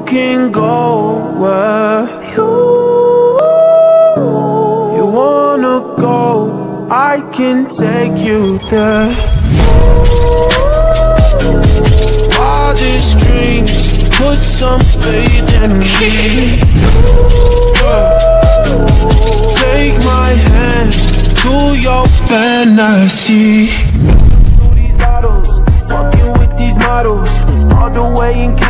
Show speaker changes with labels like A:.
A: can go where you wanna go. I can take you there. Wildest dreams, put some faith in me. Take my hand to your fantasy. Through these battles, fucking with these models, all the way in